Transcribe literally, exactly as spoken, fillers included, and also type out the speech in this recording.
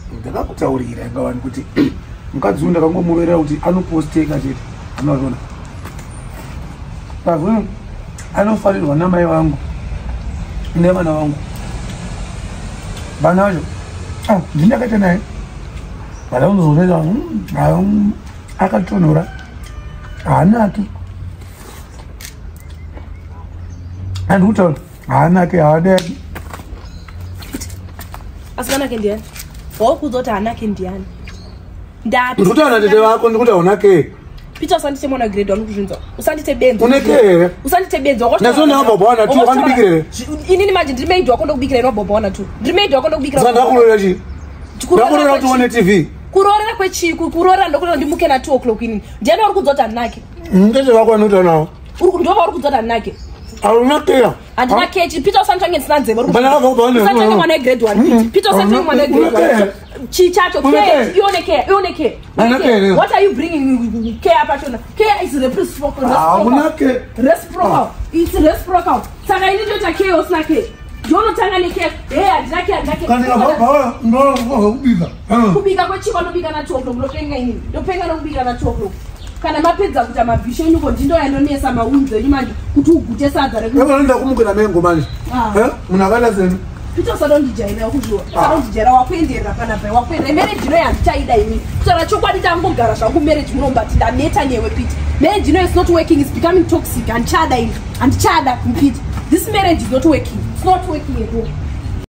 ndakakutaurira ngawani kuti mukadzi uyu ndakangomurera kuti anoposteka chete anoona pavuni anofarirwa namai vangu nevana vangu vana vacho ndindakaita naye vada kuzorera akatonhora haanaki andikutaura haanaki haadaki asikanake ndiani waukuzoti haanake ndiani ndati ndikutaura tete vako ndikuti haunake Peter usandite mwana grade wanu kuzvinzwa usandite benzo uneke usandite benzo wakati nazo na baba wana tu wandibikire inini manje ndiri maid wako ndokubikira no baba wana tu ndiri maid wako ndokubikira zanda kulora chi ndakurora kuti one T V kurora kwechiku kurora ndokuti ndimuke na two o'clock inini ndiani uri kudzota nake ndete vako anoita nawo uri ndova uri kudzota nake aunakea andina kechi Peter usandite ngetsina nzeve uri bana vako bana usandite mwana grade one Peter usandite mwana grade one chichacho care ioneke ioneke what are you bringing care patona care is reciprocal aunake reciprocal it's reciprocal saka ini ndota chaos nake Jono tanga nike eh adake adake kana baba ndo kubika kubika kwa chiko ndobika na two o'clock ndopenga ini ndopenga nokubika na two o'clock kana mapedza kuti mabhisho nyuko ndindo yanonesa maunze nyimanje kuti ugute sadza reku ngoma nda kumukira mengo manje eh munakala zenu Peter sadondi jaina kuzviwa sadondi jera wakuenderera pana pai wakuendera marriage no yandichaida ini tsara chokwadi tangogara zvangu marriage munombati ndameta newe Peter marriage no is not working, it's becoming toxic and chada ini and chada Peter this marriage is not working, it's not working at all.